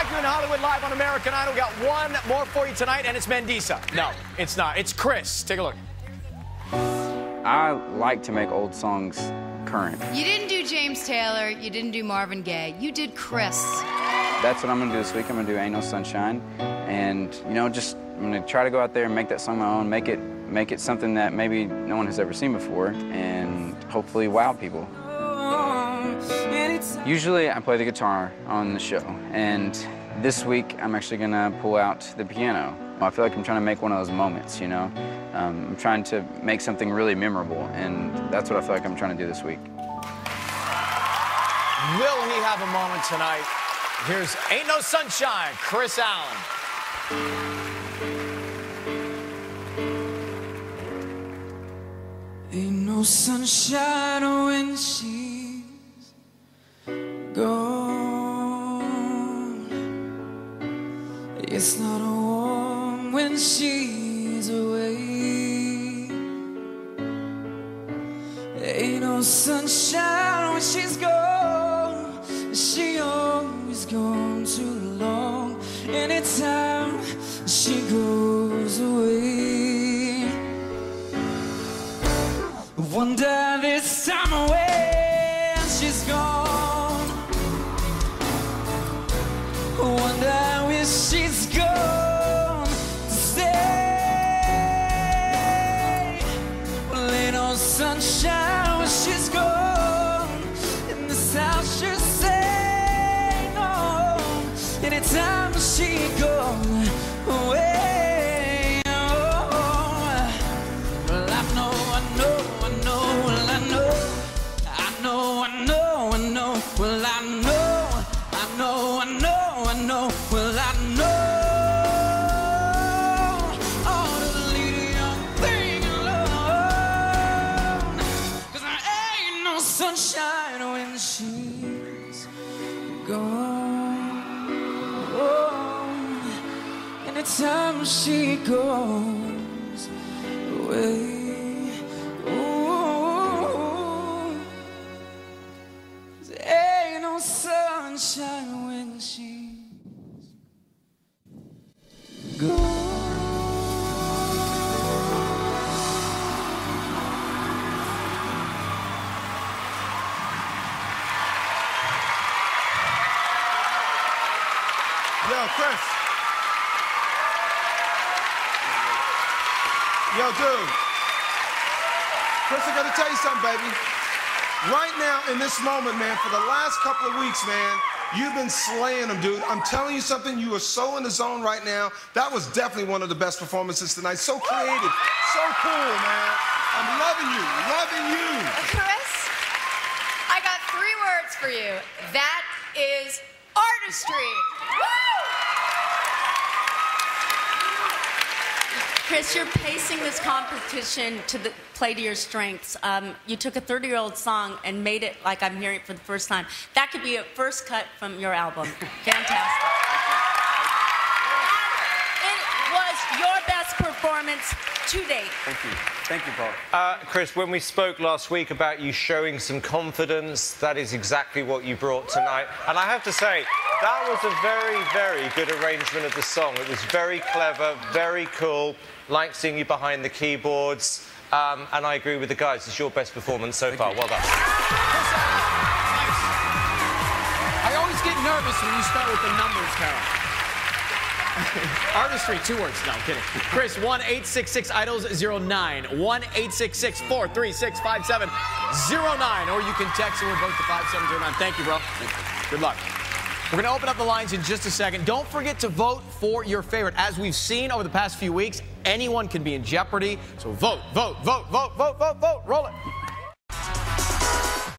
back here in Hollywood live on American Idol. We got one more for you tonight, and it's Mendisa. No, it's not. It's Kris. Take a look. I like to make old songs current. You didn't do James Taylor. You didn't do Marvin Gaye. You did Kris. That's what I'm going to do this week. I'm going to do Ain't No Sunshine. And, you know, just I'm going to try to go out there and make that song my own, make it something that maybe no one has ever seen before, and hopefully wow people. Usually I play the guitar on the show, and this week I'm actually going to pull out the piano. I feel like I'm trying to make one of those moments, you know? I'm trying to make something really memorable, and that's what I feel like I'm trying to do this week. Will he have a moment tonight? Here's Ain't No Sunshine, Kris Allen. Ain't no sunshine when she's gone. It's not warm when she's away. Ain't no sunshine when she's gone. She always gone too long. Anytime she goes away, wonder this time when she's gone. Wonder if she's gone to stay. Well, ain't no sunshine when she's gone. In this house she'll say no. Anytime she goes away. Well, I know all to leave the young thing alone. 'Cause there ain't no sunshine when she's gone. Oh, anytime she goes away. Oh, there ain't no sunshine when she's gone. Yo, Kris. Yo, dude. Kris, I gotta tell you something, baby. Right now, in this moment, man, for the last couple of weeks, man, you've been slaying them, dude. I'm telling you something, you are so in the zone right now. That was definitely one of the best performances tonight. So creative, so cool, man. I'm loving you, loving you. Kris, I got 3 words for you. That is artistry. Woo! Kris, you're pacing this competition to play to your strengths. You took a 30-year-old song and made it like I'm hearing it for the first time. That could be a first cut from your album. Fantastic. And it was your best performance to date. Thank you. Thank you, Paul. Kris, when we spoke last week about you showing some confidence, that is exactly what you brought tonight. And I have to say, that was a very, very good arrangement of the song. It was very clever, very cool. Like seeing you behind the keyboards. And I agree with the guys. It's your best performance so far. Well done. I always get nervous when you start with the numbers, Carol. Artistry, 2 words. No, I'm kidding. Kris, 1-866-IDOLS-09. 1-866-436-5709. Or you can text or vote to 5709. Thank you, bro. Good luck. We're going to open up the lines in just a second. Don't forget to vote for your favorite. As we've seen over the past few weeks, anyone can be in jeopardy. So vote, vote, vote, vote, vote, vote, vote. Roll it.